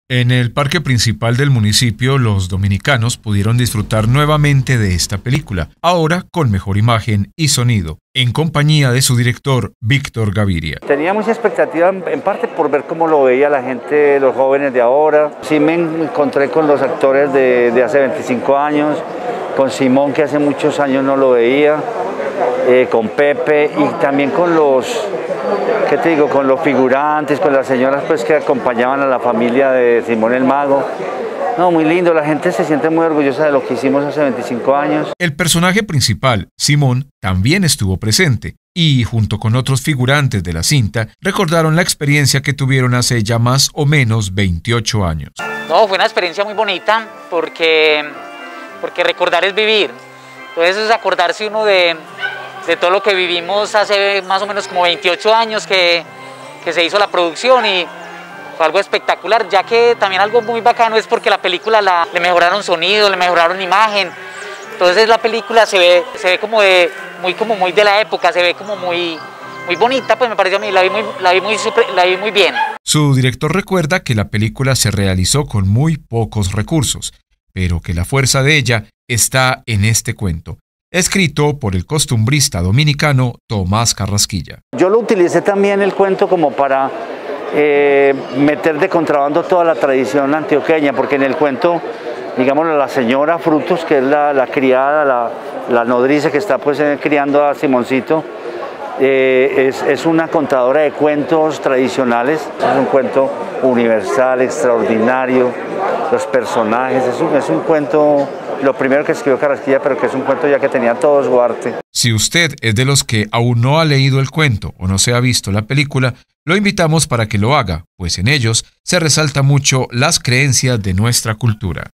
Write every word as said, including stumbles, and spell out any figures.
En el parque principal del municipio, los dominicanos pudieron disfrutar nuevamente de esta película, ahora con mejor imagen y sonido, en compañía de su director, Víctor Gaviria. Tenía mucha expectativa, en parte por ver cómo lo veía la gente, los jóvenes de ahora. Sí me encontré con los actores de, de hace veinticinco años, con Simón, que hace muchos años no lo veía, eh, con Pepe y también con los... ¿Qué te digo? Con los figurantes, con las señoras pues que acompañaban a la familia de Simón el Mago. No, muy lindo, la gente se siente muy orgullosa de lo que hicimos hace veinticinco años. El personaje principal, Simón, también estuvo presente y, junto con otros figurantes de la cinta, recordaron la experiencia que tuvieron hace ya más o menos veintiocho años. No, fue una experiencia muy bonita porque, porque recordar es vivir. Entonces es acordarse uno de... de todo lo que vivimos hace más o menos como veintiocho años que, que se hizo la producción y fue algo espectacular, ya que también algo muy bacano es porque la película la, le mejoraron sonido, le mejoraron imagen, entonces la película se ve, se ve como, de, muy, como muy de la época, se ve como muy, muy bonita, pues me pareció a mí, la vi muy, la vi muy, super, la vi muy bien. Su director recuerda que la película se realizó con muy pocos recursos, pero que la fuerza de ella está en este cuento, escrito por el costumbrista dominicano Tomás Carrasquilla. Yo lo utilicé también el cuento como para eh, meter de contrabando toda la tradición antioqueña, porque en el cuento, digamos, la señora Frutos, que es la, la criada, la, la nodriza que está pues eh, criando a Simoncito, eh, es, es una contadora de cuentos tradicionales, es un cuento universal, extraordinario, los personajes, es un, es un cuento... Lo primero que escribió Carrasquilla, pero que es un cuento ya que tenía todo su arte. Si usted es de los que aún no ha leído el cuento o no se ha visto la película, lo invitamos para que lo haga, pues en ellos se resalta mucho las creencias de nuestra cultura.